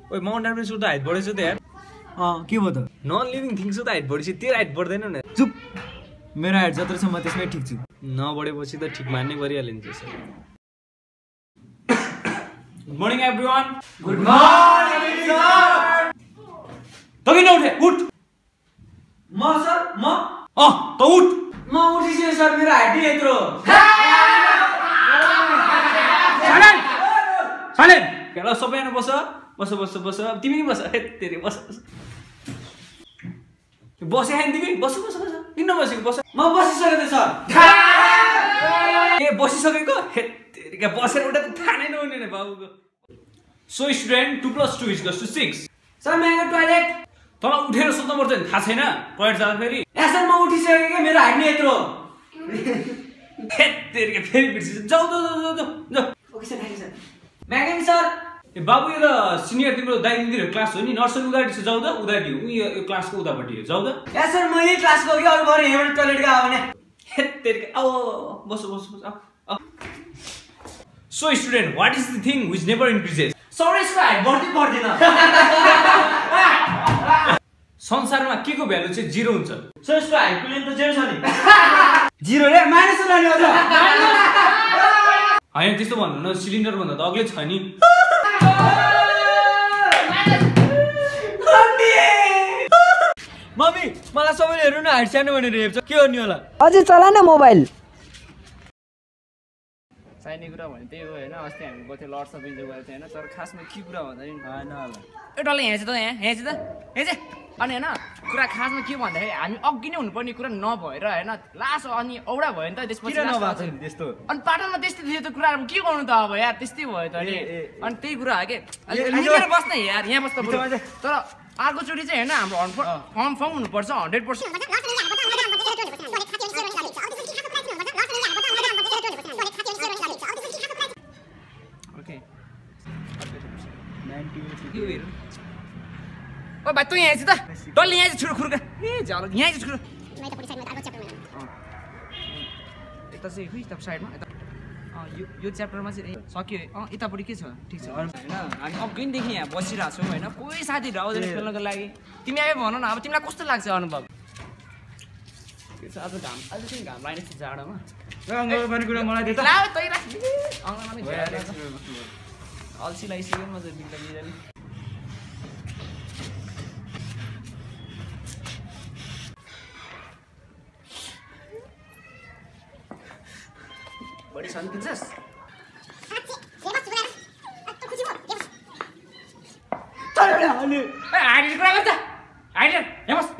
ओइ Mount Everest त height बढेछ त यार के भयो त नन लिभिङ थिङ्स त हाइट बढेछ तेरो हाइट बढ्दैन नि चुप मेरो हाइट जत्रो छ म त्यसमै ठिक छु नबढेपछि त ठिक मान्नै परिहाल्यो नि त्यसो good morning everyone good morning sir त किन उठे उठ म सर म त उठ म उठिसकेँ सर मेरो हाइट यत्रो साइलेन्ट ल सबैजना बस बस बस बस तिमी नि बस तेरे बस बसे हैन तिमी बस बस बस किन नबसेको बस म बसिसकेँ सर ए बसिसकेको हे तेरिका बसेर उठा त थाहा नै नहुने नि बाबुको सो स्टुडेन्ट 2 + 2 = 6 सर मेरो टोयलेट तल उठेर सोध्नु पर्छ नि थाहा छैन टोयलेट जाँदा फेरि ए सर म उठिसकेँ के मेरो हाइट यत्रो हे तेरिका फेरि बिर्सिन्छ जाऊ जाऊ जाऊ जाऊ जाऊ okay sir thank you sir म्यागन सर ए बाबु यो त सिनियर तिम्रो दाइ दिदीहरु क्लास हो नि नर्सरी उदाटी छ जाऊ त उदाटी हो यो क्लासको उदापट्टि हो जाऊ त ए सर म यही क्लासको कि अरु भरे हेबाट टोयलेट गयो भने हे तेरिका आओ बस बस बस आओ so student what is the thing which never increases sir यसको हाइट बढ्दै बढ्दैन संसारमा के को भ्यालु चाहिँ 0 हुन्छ सर यसको हाइटको लेन्थ त 0 छ नि 0 रे माइनस लाने हो त हैन त्यस्तो भन्नु न सिलिन्डर भन्दा त अग्लै छ नि मम्मी मलाई सबैले हेर्नु न हाइट सानो भनेर हेर्छ के गर्ने होला अझै चला न मोबाइल चाहिने कुरा भने त्यही हो हैन अस्ति हामी गथे लट्स अफ इन्जोय गरेको थियो हैन तर खासमा के कुरा भन्दा नि हैन होला ए डल्ले यहाँ चाहिँ त यहाँ चाहिँ अनि हैन कुरा खासमा के भन्दाखेरि हामी अघि नै हुनुपर्ने कुरा नभएर हैन लास्ट अनि औडा भयो नि त त्यसपछि किन नभएको छ त्यस्तो अनि पाटनमा त्यस्तै थियो त कुरा के गर्नु त अब यार त्यस्तै भयो त अनि त्यही कुरा हो के मिलेर बस्न यार यहाँ बस्दा तर अर्को चोटी चाहिँ हैन हाम्रो फर्म हुनुपर्छ 100% ओ भाइ तँ यहाँ आइज त डल्ले यहाँ चाहिँ खुर्का ए झ्यालो यहाँ चाहिँ खुर्का यता चाहिँ खै यता साइडमा यता यो च्याप्टरमा चाहिँ सक्यो यतापट्टि के छ ठिक छ हैन हामी अघि देखि यहाँ बसिरहेको छौँ हैन कोही साथीहरू आउँदैन खेल्नको लागि तिमी आयो भन न अब तिमीलाई कस्तो लाग्छ अनुभव के छ आज घाम अहिले चाहिँ घाम लाग्ने छ जाडोमा अङ्गको पनि कुरा मलाई दे त ला तै राख अङ्गमा नि अल्छी लागिसक्यो म चाहिँ बिल्ला बिजाली बडी शान्ति दिन्छस् हाइड कुरा गर्छ हाइड यहाँ बस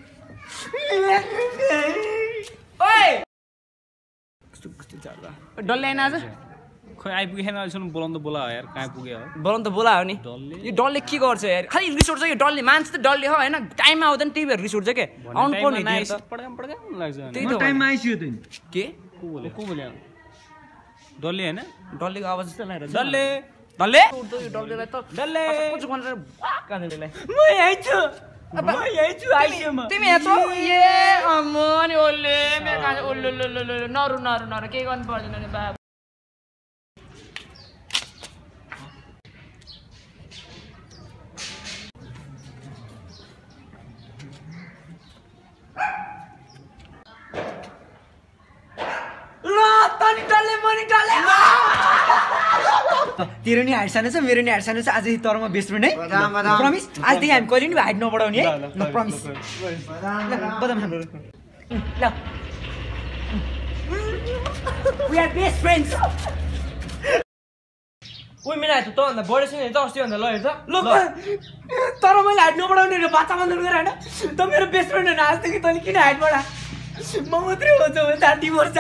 ओइ कस्तो जाडो डल्ले आएन आज खै आइपुगेन अहिलेसम्म बोलाउनु त बोलायो यार कहाँ पुग्यो बोलाउनु त बोलायो नि यो डल्ले के गर्छ यार खालि रिस उठ्छ यो डल्ले मान्छे त डल्ले हो हैन टाइममा आउँदैन त्यही भएर रिस उठ्छ के आउनु पर्ने लाग्छ त्यही त टाइममा आइसियो त के को बोल्यो डल्ले हैन डल्लेको आवाज जस्तो लाग्यो डल्ले डल्ले उठ्दो यो डल्लेलाई त डल्ले कुछ भनेर कानेलाई म यही छु आइसियोमा तिमी यहाँ छौ ए अम्मो नि ओल्ले मेरो काने ओल्लो नरु के गर्नु पर्दैन नि बाबु तेरो नि हाइट सानो छ मेरो नि हाइट सानो छ आज तर म बेस्ट फ्रेन्ड है प्रमिस आजदेखि हामी कहिले नि हाइट नबढाउने है ल प्रमिस बदाम हाम्रो ल वी आर बेस्ट फ्रेन्ड्स ओइ मेरो हाइट त भन्दा बढेछ नि त अस्ति भन्दा ल हेर्छ ल तर मैले हाइट नबढाउने रे बाचा बन्द गरेर हैन त मेरो बेस्ट फ्रेन्ड हैन आजदेखि तैँले किन हाइट बढा म मात्रै हो त 30 वर्ष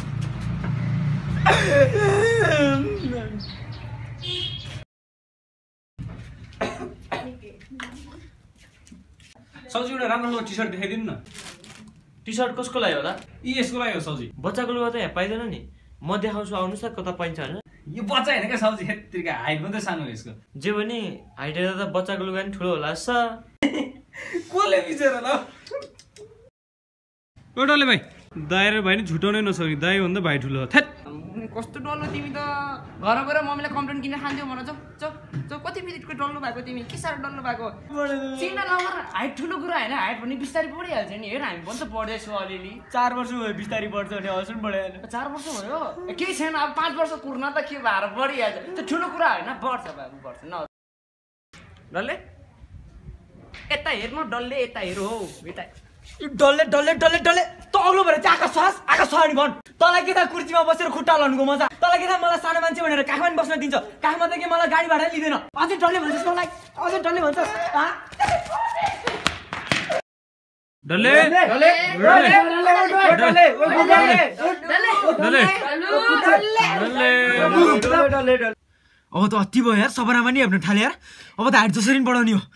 सौजी एउटा राम्रो टी सर्ट देखाइदिनु न टी सर्ट कसको लागि होला यी यसको लागि हो सौजी बच्चाको लुगा त यहाँ पाइदैन नि म देखाउँछु आउनुहोस् न कता पाइन्छ हैन यो बच्चा हैन क्या सौजी हेत्रिका हाइट मात्रै सानो यसको जे पनि हाइट हेर्दा त बच्चाको लुगा नि ठुलो होला स कोले बिचरा ल ओटले भाइ दाइ र भाइ नि झुटाउनै नसक्ने दाइ भन्दा भाइ ठुलो हो थेट कस्तो डल्लो तिमी त घर गएर मम्मीलाई कम्प्लेन किनेर खान्थ्यौ भन चौ कति फिटको डल्लो भएको तिमी के साह्रो डल्लो भएको चिन्ता नगर हाइट ठुलो कुरा होइन हाइट भन्ने बिस्तारै बढिहाल्छ नि हेर हामी पनि त पढ्दैछौँ अलिअलि 4 वर्ष भयो बिस्तारै बढ्छ भने हौसला बढाएन 4 वर्ष भयो केही छैन अब 5 वर्ष कुर्न त के भएर बढिहाल्छ त्यो ठुलो कुरा होइन बढ्छ बाबु बढ्छ न डल्ले यता हेर्नु डल्ले यता हेर हौ यता डल्ले डल्ले डल्ले डल्ले त अग्लो भएर चाहिँ आकाश छ नि भन् तँलाई के थाहा कुर्सीमा बसेर खुट्टा हल्लाउनुको मजा तँलाई के थाहा मलाई सानो मान्छे भनेर काखमा पनि बस्न दिन्छ काखमा त के मलाई गाडी भाडा लिँदैन अझै डल्ले भन्छस् मलाई अझै डल्ले भन्छस् डल्ले अब त अति भयो यार सबैमा नि हेर्न थाले यार अब त हाइट जसरी पनि बढाउने हो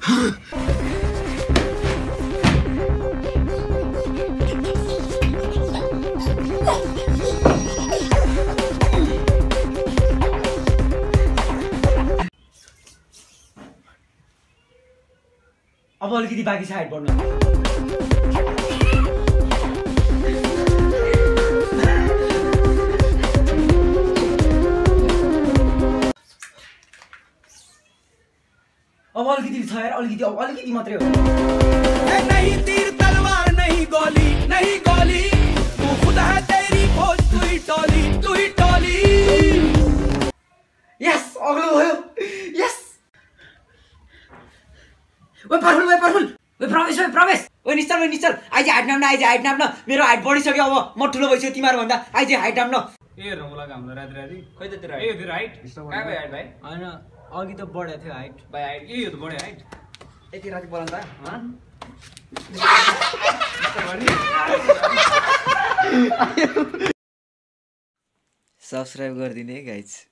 अब अलिकति बाँकी छ हाइट बढ्न अब अलिकति छ यार अलिकति अब अलिकति मात्रै हो नहीं तीर तलवार नहीं गोली तू खुद है तेरी खोज तू ही टोली यस अग्लो भयो यस ओइ प्रफुल ओइ प्रवेश ओइ निश्चल आइज हाइट नाप्न मेरो हाइट बढिसक्यो अब म ठुलो भइसक्यो तिमीहरु भन्दा आइज हाइट नाप्न ए रौला हाम्रो राति खै त तेरो ए यो हाइट कहाँ गयो हाइट भाइ हैन अघि त बढेको थियो हाइट भाइ हाइट ए यो त बढ्यो हाइट यति राति बोलाउँ त सब्सक्राइब गरिदिनु है गाइज